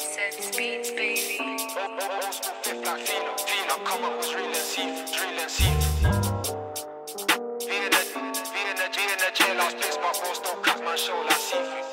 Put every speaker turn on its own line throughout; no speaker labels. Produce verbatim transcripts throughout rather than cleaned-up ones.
Set beats, baby.
Old school fifth like Fino, Fino, come up was real and seafood, drill and seafood. V in the, V in the, G in the jailhouse, place my bros don't cut my show like seafood.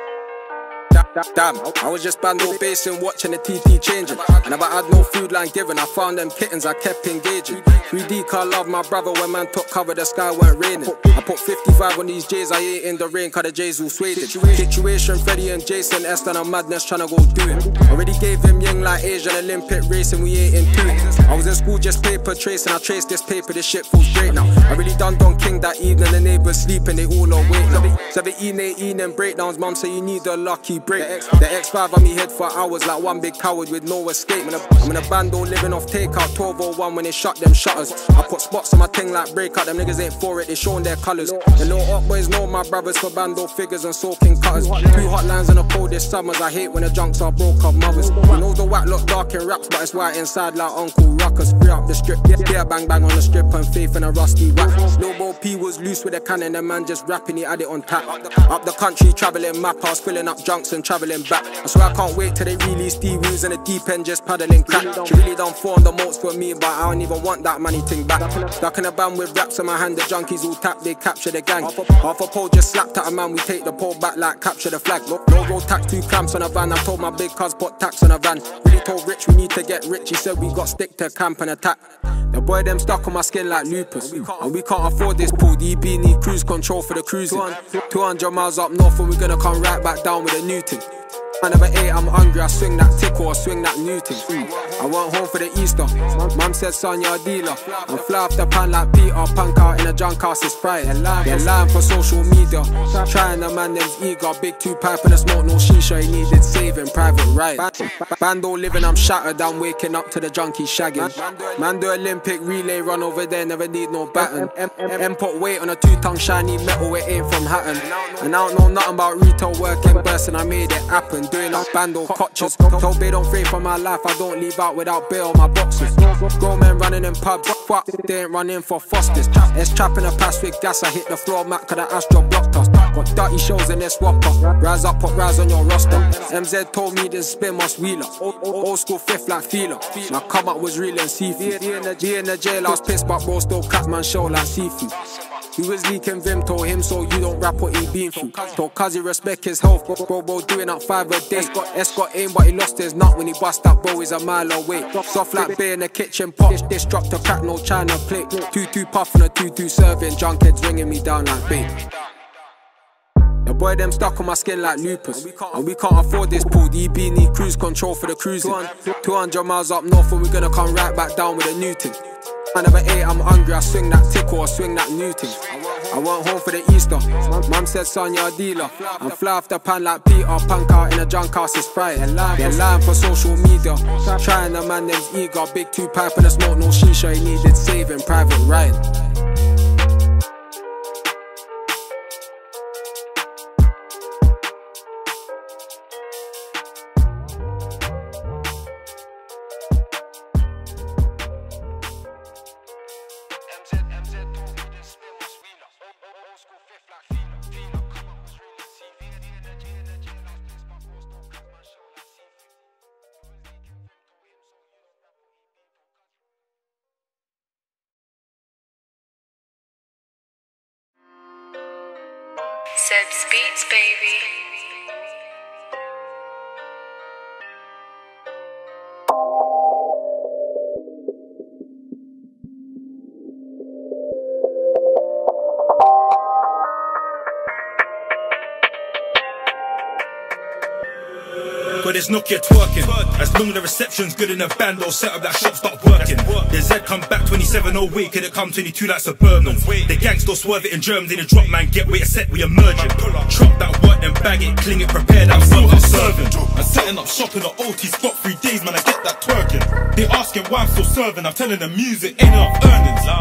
Damn, I was just bando basing, watching the T T changing. And if I had no food line given, I found them kittens, I kept engaging. three D car love my brother when man took cover, the sky weren't raining. I put fifty-five on these J's, I ain't in the rain, cause the J's all swayed. Situation, Freddie and Jason, Eston and madness tryna go do it. Already gave him young like Asian Olympic racing, we ain't in two. I was in school just paper tracing, I traced this paper, this shit feels great now. I really done Don King that evening, the neighbours sleeping, they all awake now. seventeen, eighteen and breakdowns, mum say you need a lucky break. The X five on me head for hours like one big coward with no escape. I'm in a bando living off takeout, twelve oh one when they shut them shutters. I put spots on my thing like breakout, them niggas ain't for it, they showing their colours. The little hot boys know my brothers for bando figures and soaking cutters. Two hotlines in the coldest summers, I hate when the junks are broke up mothers. You know the whack look dark in raps, but it's white inside like Uncle Ruckus. Free up the strip, yeah, yeah, bang bang on the strip and faith in a rusty whack. Snowball P was loose with a cannon, the man just rapping, he had it on tap. Up the country, travelling map, I was filling up junks and travelling back. I swear I can't wait till they release D-wheels in the deep end just paddling crack. She really done four on the moats for me, but I don't even want that money thing back. Stuck in a band with raps in my hand, the junkies all tap, they capture the gang. Half a pole just slapped at a man, we take the pole back like capture the flag. No road tax, two clamps on a van, I told my big cuz put tax on a van. Really told Rich we need to get rich, he said we got stick to camp and attack. The boy them stuck on my skin like lupus, and we can't afford this pool. D B need cruise control for the cruising. two hundred miles up north and we gonna come right back down with a new thing. I never ate, I'm hungry, I swing that tickle or swing that new thing. I went home for the Easter, mum said son you're a dealer. I'm fly off the pan like Peter, punk out in a junk house is fried. They're lying for social media, trying the man them's eager. Big two pipe and a smoke, no shisha, he needed saving, private right. Bando living, I'm shattered, I'm waking up to the junkie shagging. Man do Olympic relay, run over there, never need no baton. M put weight on a two tongue shiny metal, it ain't from Hatton. And I don't know nothing about retail working burst and I made it happen. Doing up bando cotches, told Bay don't fray for my life, I don't leave out without bail on my boxes. Grown men running in pubs, fuck, they ain't running for Fosters. S trapping a pass with gas, I hit the floor mat cause the Astro blocked us. Got dirty shows in this whopper, rise up, put rise on your roster. M Z told me this spin must wheeler, old school fifth like feeler. My come up was real and seafood. G in the, G in the jail, I was pissed but bro still cat man show like seafood. He was leaking Vim, told him so you don't rap what he been through. Told cuz he respect his health, bro bro doing up five a day. S got aim but he lost his nut when he bust that bro, he's a mile away. Soft like beer in the kitchen pot, this dropped a crack, no China plate. two two puff and a two two serving, junkheads ringing me down like bait. The boy them stuck on my skin like lupus, and we can't afford this pool. D B need cruise control for the cruising. two hundred miles up north and we gonna come right back down with a new thing. I never ate, I'm hungry, I swing that tickle or swing that new thing. I went home for the Easter, mum said son you're a dealer. I'm fly off the pan like Peter, punk out in a junk house is fried. They're lying for social media, trying the man them's eager. Big two pipe and a smoke, no shisha, he needed saving, private ride.
Set beats, baby.
But there's Nokia twerking. As long as the reception's good in the band, they'll set up that shop, start working. The Z come back twenty-seven oh week, and it come twenty-two like Suburban. The gang still swerve it in germs, in the drop man, get where you set, we emerging. Chop that work, then bag it, cling it, prepare that work, I'm serving. I'm setting up shop in the O T spot, three days, man, I get that twerking. They asking why I'm still serving, I'm telling them music ain't enough earnings.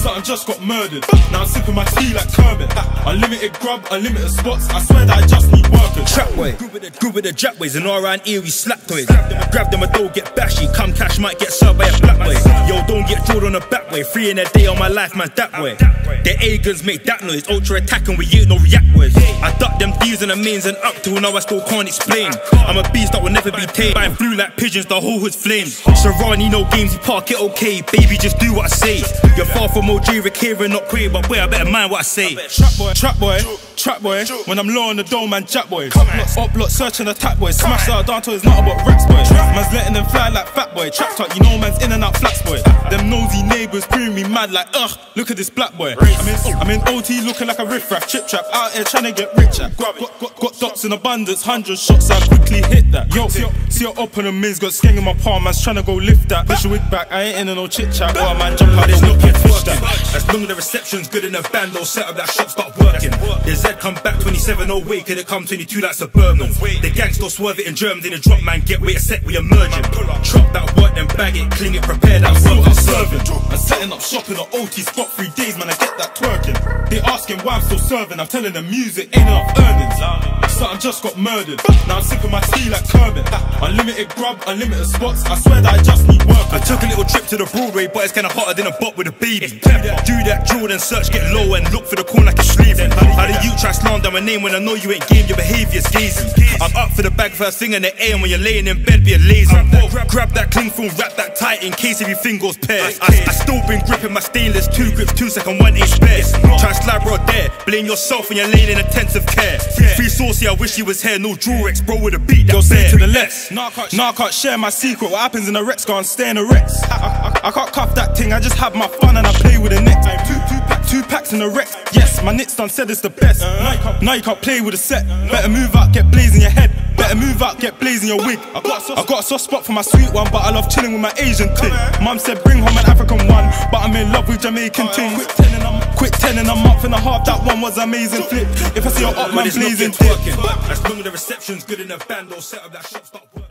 Something just got murdered. Now I'm sipping my tea like Kermit. Unlimited grub, unlimited spots. I swear that I just need workers. Trap way, good with the, good with the jack ways. And all around here we slap toys. Grab them, I don't get bashy. Come cash might get served by a black way. Yo, don't get drilled on the back way. Three in a day on my life, man, that way. The A-guns make that noise. Ultra attacking, we ain't no react words. I duck them D's and the mains and up till now I still can't explain. I'm a beast that will never be tamed. Buying blue like pigeons, the whole hood's flames. Serrani, no games, you park it okay. Baby, just do what I say. You're far from O J, Rick here and not Quay, but boy, I better mind what I say. Trap boy, trap boy, trap boy. When I'm low on the dome, man, jack boy. Up block, searching the tap boy. Smash out down to it's not about raps boy. Man's letting them fly like fat boy. Trap talk, you know man's in and out flats boy. Them nosy neighbours bring me mad like ugh. Look at this black boy. I'm in, I'm in O T looking like a riff-raff. Chip trap out here trying to get rich at. Got, got, got dots in abundance, hundred shots, I quickly hit that. Yo, see, see your up on the mins, got skeng in my palm, man's trying to go lift that. Push your wig back, I ain't into no chit chat. Oh man, jump out, there's no kid fish that. As long as the reception's good in the band, they'll set up that shop, start working. The Z come back twenty-seven, no way, could it come twenty-two like suburban? The gang still swerve it in Germany, the drop man, get wait a sec, we emerging. Drop that work, then bag it, clean it, prepare that work, I'm serving. I'm setting up shop in the O T spot, three days, man, I get that twerking. They asking why I'm still serving, I'm telling them music ain't enough earnings. Something just got murdered, now I'm sipping my tea like Kermit. Unlimited grub, unlimited spots, I swear that I just need work. I took a little trip to the Broadway, but it's kinda hotter than a bot with a baby. Do that, do that, drill, then search, get low and look for the corner like a sleeve. How do you try slander my name when I know you ain't game, your behaviour's gazy. I'm up for the bag first thing in the A, and when you're laying in bed, be a lazy. Grab, grab that cling film, wrap that tight in case everything goes pear. I, I still been gripping my stainless, two grips, two second, one ain't spare. Try to slide bro there, blame yourself when you're laying in intensive care. Free saucy, I wish he was here, no Drew-Rex, bro with a beat that say to the left. Nah, I can't share my secret, what happens in the Rex, go and stay in the Rex. I, I, I can't cuff that thing, I just have my fun and I play with the net. Two, two, pack, two packs in the Rex, yes, my nits done said it's the best. Now you, can't, now you can't play with a set, better move out, get blaze in your head. Better move out, get blaze in your wig. I got, I got a soft spot for my sweet one, but I love chilling with my Asian ting. Mum said bring home an African one, but I'm in love with Jamaican ting. Quick ten and I'm, quick ten and a month and a half, that one was amazing flip. If I see her up, man blazing dick. As long as the reception's good in the band, they'll set up that shop, start